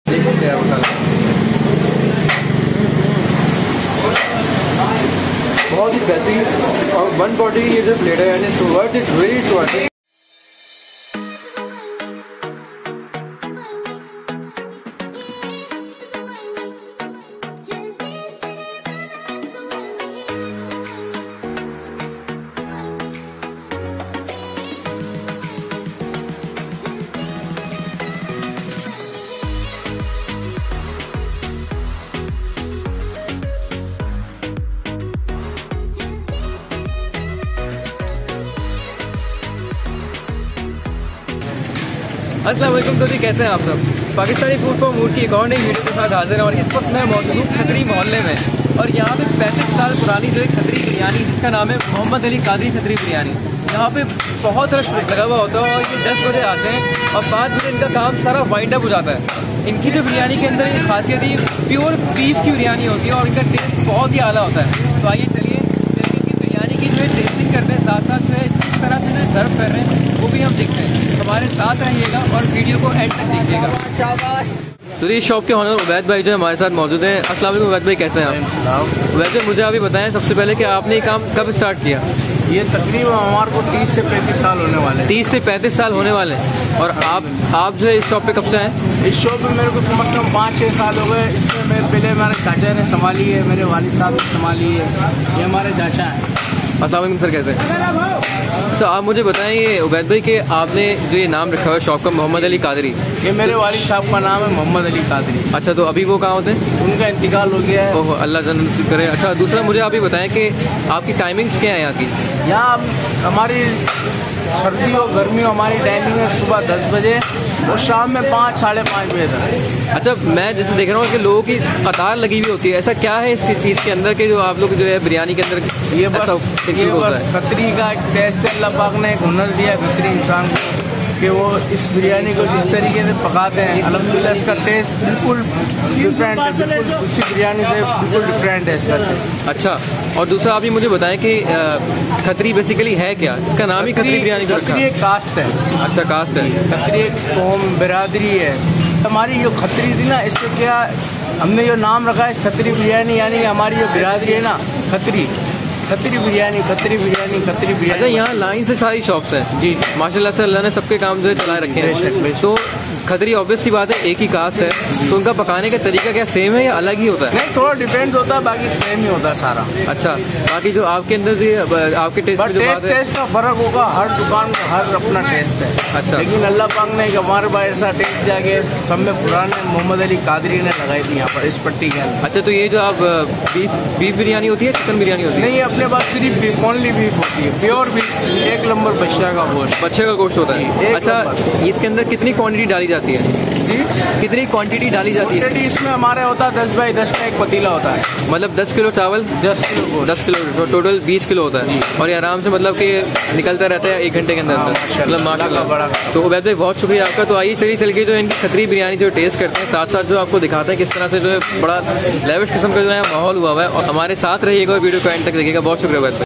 बहुत ही बेहतरीन और 140 ये जो प्लेट है यानी so worth it very worth it. अस्सलाम वालेकुम दोस्तों, कैसे हैं आप सब। पाकिस्तानी फूड फॉर मूड की एक और नई वीडियो के साथ हाजिर हैं और इस वक्त मैं मौजूद हूँ खत्री मोहल्ले में और यहाँ पे 35 साल पुरानी जो एक खत्री बिरयानी जिसका नाम है मोहम्मद अली कादरी खत्री बिरयानी, यहाँ पे बहुत रश लगा हुआ होता है और ये 10 बजे आते हैं और 5 बजे इनका काम सारा वाइंड अप हो जाता है। इनकी जो बिरयानी के अंदर ये खासियत है प्योर बीफ की बिरयानी होती है और इनका टेस्ट बहुत ही आला होता है। तो आइए चलिए इनकी बिरयानी की जो है टेस्टिंग करते हैं, साथ साथ जो है किस तरह से जो सर्व कर रहे हैं वो भी हम देखते हैं। हमारे साथ रहिएगा और वीडियो को एंड तक देखिएगा। तो ये शॉप के ऑनर उबैद भाई जो हमारे साथ मौजूद हैं। अस्सलाम वालेकुम उबैद भाई, कैसे हैं आप। वैसे मुझे अभी बताएं सबसे पहले कि आपने ये काम कब स्टार्ट किया। ये तकरीबन हमारे को 30 से 35 साल होने वाले। 30 से 35 साल होने वाले हैं। और आप जो है इस शॉप पे कब से हैं। इस शॉप में मेरे को कम से कम 5-6 साल हो गए। इससे पहले हमारे चाचा ने संभाली है, मेरे वालिद साहब ने संभाली है, ये हमारे चाचा हैं। अस्सलाम वालेकुम सर, कैसे हैं। तो आप मुझे बताएं ये उबैद भाई कि आपने जो ये नाम रखा हुआ है शॉप का मोहम्मद अली कादरी, ये मेरे वालिद साहब का नाम है मोहम्मद अली कादरी। अच्छा, तो अभी वो कहाँ होते हैं। उनका इंतकाल हो गया है। ओह, अल्लाह जन्नत नसीब करे। अच्छा, दूसरा मुझे आप ये बताएं कि आपकी टाइमिंग्स क्या है यहाँ की। यहाँ हमारी सर्दी और गर्मी हमारी टाइमिंग है सुबह 10 बजे और शाम में 5-5:30 बजे तक। अच्छा, मैं जैसे देख रहा हूँ कि लोगों की कतार लगी हुई होती है, ऐसा क्या है इस चीज़ के अंदर के जो आप लोग जो है बिरयानी के अंदर ये बस खत्री का टेस्ट है। अल्लाह पाक ने एक हुनर दिया खत्री इंसान को कि वो इस बिरयानी को जिस तरीके से पकाते हैं अल्हम्दुलिल्लाह इसका टेस्ट बिल्कुल डिफरेंट है, बिल्कुल उसी बिरयानी से बिल्कुल डिफरेंट है इसका टेस्ट। अच्छा, और दूसरा आप ही मुझे बताएं कि खत्री बेसिकली है क्या। इसका नाम ही खत्री बिरयानी का खत्री एक कास्ट है। अच्छा, कास्ट है। खत्री एक कौम बिरादरी है। हमारी जो खत्री थी ना, इससे क्या हमने जो नाम रखा है खत्री बिरयानी, यानी हमारी जो बिरादरी है ना खत्री बिरयानी, खत्री बिरयानी, खत्री बिरयानी। अच्छा, यहाँ लाइन से सारी शॉप्स हैं जी माशाल्लाह से। अल्लाह ने सबके काम जो है चलाए रखे हैं। तो खत्री ऑब्वियस सी बात है एक ही कास्ट है, तो उनका पकाने का तरीका क्या सेम है या अलग ही होता है। नहीं, थोड़ा डिपेंड होता है, बाकी सेम ही होता है सारा। अच्छा, बाकी जो आपके अंदर आपके टेस्ट की जो बात है, टेस्ट का फर्क होगा। हर दुकान का हर अपना टेस्ट है। अच्छा, लेकिन अल्लाह पाक ने हमारे पास ऐसा टेस्ट जाके सब में पुराने मोहम्मद अली कादरी ने लगाई थी यहाँ पर इस पट्टी के अंदर। अच्छा, तो ये जो आप बीफ बिरयानी होती है, चिकन बिरयानी होती है। नहीं, अपने पास सिर्फ बीफ, ओनली बीफ होती है, प्योर बीफ, 1 नंबर बच्चा का गोश्त। बच्चे का गोश्त होता है। अच्छा, इसके अंदर कितनी क्वांटिटी डाली जाती है जी। कितनी क्वांटिटी डाली जाती है। इसमें हमारे होता है 10 बाई 10 का एक पतीला होता है। मतलब 10 किलो चावल, 10 किलो टोटल 20 किलो होता है और ये आराम से मतलब कि निकलता रहता है 1 घंटे के अंदर। मतलब माशाल्लाह। तो उबैद भाई बहुत शुक्रिया आपका। तो आइए चल के जो इनकी खत्री बिरयानी जो टेस्ट करते हैं, साथ साथ जो आपको दिखाते हैं किस तरह से जो है बड़ा लेविश किस्म का जो है माहौल हुआ है। और हमारे साथ रहिएगा और वीडियो को एंड तक देखिएगा। बहुत शुक्रिया उबैद भाई।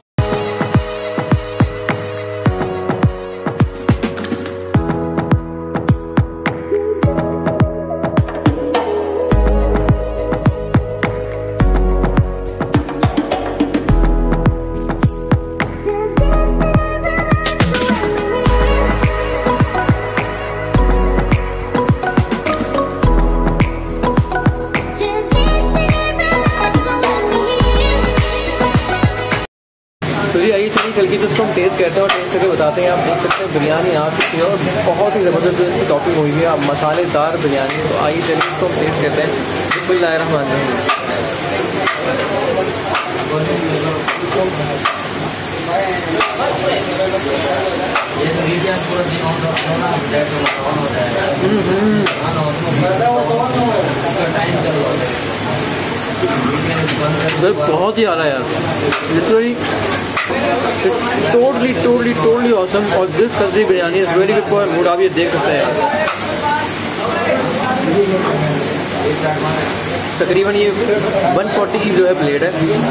तो जी आइए चल के जिसको हम टेस्ट करते हैं और टेस्ट करके बताते हैं। आप देख सकते हैं बिरयानी आ चुकी है और बहुत ही ज़बरदस्त जो इसकी टॉपिंग हुई है, मसालेदार बिरयानी। तो आइए चलिए इसको हम टेस्ट करते हैं। बिस्मिल्लाहिर्रहमानिर्रहीम। बहुत ही आ रहा है यार, लिटरली टोटली ऑसम। और this sabzi biryani is very good for mood. आप ये देख सकते हैं तकरीबन ये 140 की जो है प्लेट है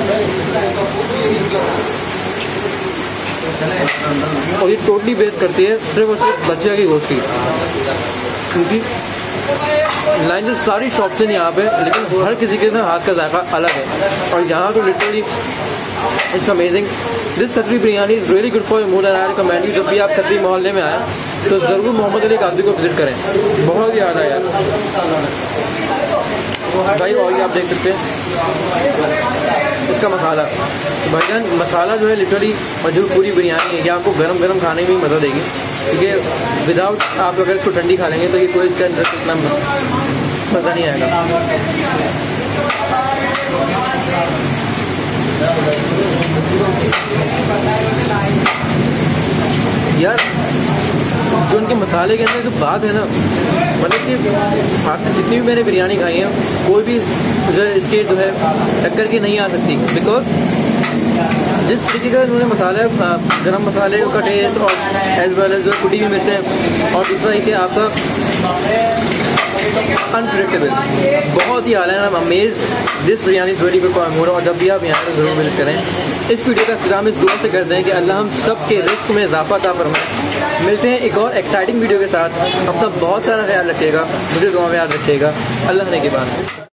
और ये टोटली बेस करती है सिर्फ और सिर्फ बच्चे की गोश्त की, क्योंकि लाइन सारी शॉप्स हैं यहाँ पे, लेकिन हर किसी के हाथ का जायका अलग है। और यहाँ तो literally it's amazing. This Khatri biryani is really good for your mood and I recommend you, जब भी आप खत्री मोहल्ले में आए तो जरूर मोहम्मद अली कादरी को विजिट करें, बहुत ही याद आया भाई। और ये आप देख सकते हैं इसका मसाला, तो भाईजान मसाला जो है लिटरली जो पूरी बिरयानी है ये आपको गरम गरम खाने में ही मजा देगी, क्योंकि विदाउट आप अगर इसको ठंडी खा लेंगे तो ये कोई इसके अंदर इतना मजा नहीं आएगा। यार जो उनके मसाले के अंदर जो बात है ना, मतलब कि आपने जितनी भी मैंने बिरयानी खाई है कोई भी जो इसके जो है टक्कर की नहीं आ सकती, बिकॉज जिस तरीके का उन्होंने मसाला गरम मसाले का टेस्ट और एज वेल एज कुटी हुई मिर्चें और दूसरा ये आपका अनप्रेडिक्टेबल, बहुत ही आला है। Amaze this biryani ready for more. और जब भी आप यहाँ पर जरूर विजिट करें। इस वीडियो का इख्तिताम इस दुआ से करते हैं कि अल्लाह हम सब के रिस्क में इजाफा अता फरमाए। मिलते हैं एक और एक्साइटिंग वीडियो के साथ। अपना बहुत सारा ख्याल रखिएगा, मुझे दुआ में याद रखिएगा। अल्लाह ने की बात।